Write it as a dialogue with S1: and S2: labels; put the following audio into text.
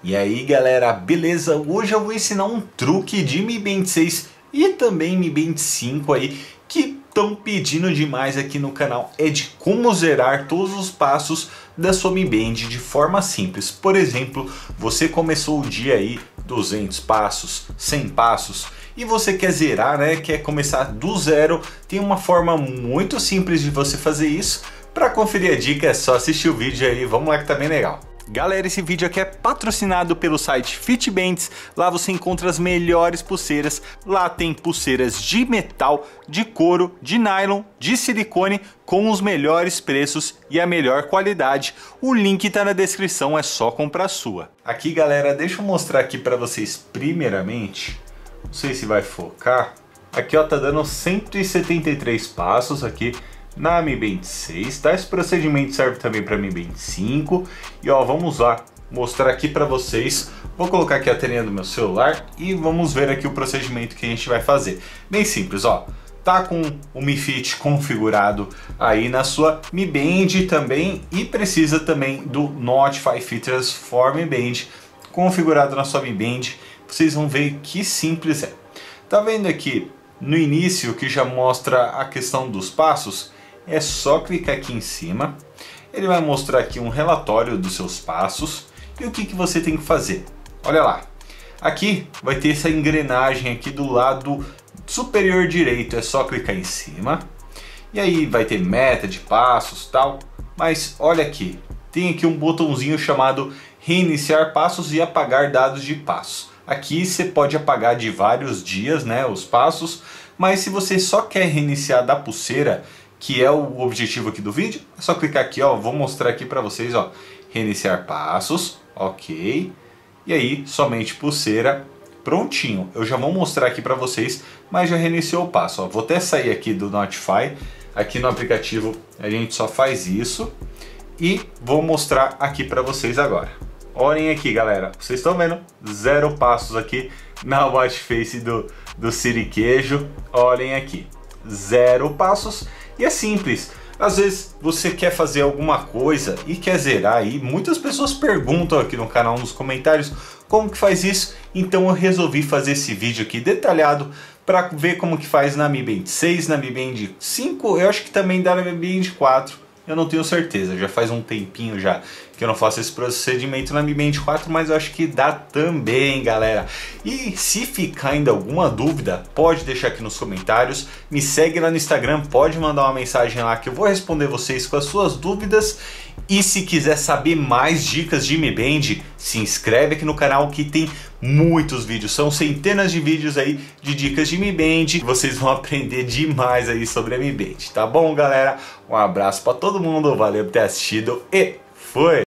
S1: E aí galera, beleza? Hoje eu vou ensinar um truque de Mi Band 6 e também Mi Band 5 aí que estão pedindo demais aqui no canal. É de como zerar todos os passos da sua Mi Band de forma simples. Por exemplo, você começou o dia aí 200 passos, 100 passos e você quer zerar, né? Quer começar do zero. Tem uma forma muito simples de você fazer isso. Para conferir a dica é só assistir o vídeo aí, vamos lá que tá bem legal. Galera, esse vídeo aqui é patrocinado pelo site Fitbands. Lá você encontra as melhores pulseiras. Lá tem pulseiras de metal, de couro, de nylon, de silicone com os melhores preços e a melhor qualidade. O link tá na descrição, é só comprar a sua. Aqui galera, deixa eu mostrar aqui para vocês primeiramente. Não sei se vai focar. Aqui ó, tá dando 173 passos aqui na Mi Band 6, tá? Esse procedimento serve também para Mi Band 5. E ó, vamos lá mostrar aqui para vocês. Vou colocar aqui a telinha do meu celular e vamos ver aqui o procedimento que a gente vai fazer. Bem simples, ó. Tá com o Mi Fit configurado aí na sua Mi Band também e precisa também do Notify Features for Mi Band configurado na sua Mi Band. Vocês vão ver que simples é. Tá vendo aqui no início que já mostra a questão dos passos? É só clicar aqui em cima, ele vai mostrar aqui um relatório dos seus passos e o que você tem que fazer. Olha lá, aqui vai ter essa engrenagem aqui do lado superior direito, é só clicar em cima e aí vai ter meta de passos tal, mas olha aqui, tem aqui um botãozinho chamado reiniciar passos e apagar dados de passos. Aqui você pode apagar de vários dias, né, os passos, mas se você só quer reiniciar da pulseira, que é o objetivo aqui do vídeo, é só clicar aqui, ó, vou mostrar aqui para vocês, ó, reiniciar passos, ok, e aí somente pulseira, prontinho. Eu já vou mostrar aqui para vocês, mas já reiniciou o passo, ó. Vou até sair aqui do Notify, aqui no aplicativo a gente só faz isso e vou mostrar aqui para vocês agora. Olhem aqui galera, vocês estão vendo 0 passos aqui na watch face do Siriquejo, olhem aqui, 0 passos. E é simples, às vezes você quer fazer alguma coisa e quer zerar aí, muitas pessoas perguntam aqui no canal nos comentários como que faz isso, então eu resolvi fazer esse vídeo aqui detalhado para ver como que faz na Mi Band 6, na Mi Band 5, eu acho que também dá na Mi Band 4, eu não tenho certeza, já faz um tempinho já que eu não faço esse procedimento na Mi Band 4, mas eu acho que dá também, galera. E se ficar ainda alguma dúvida, pode deixar aqui nos comentários, me segue lá no Instagram, pode mandar uma mensagem lá que eu vou responder vocês com as suas dúvidas. E se quiser saber mais dicas de Mi Band, se inscreve aqui no canal que tem muitos vídeos, são centenas de vídeos aí de dicas de Mi Band, vocês vão aprender demais aí sobre a Mi Band, tá bom galera? Um abraço para todo mundo, valeu por ter assistido e fui!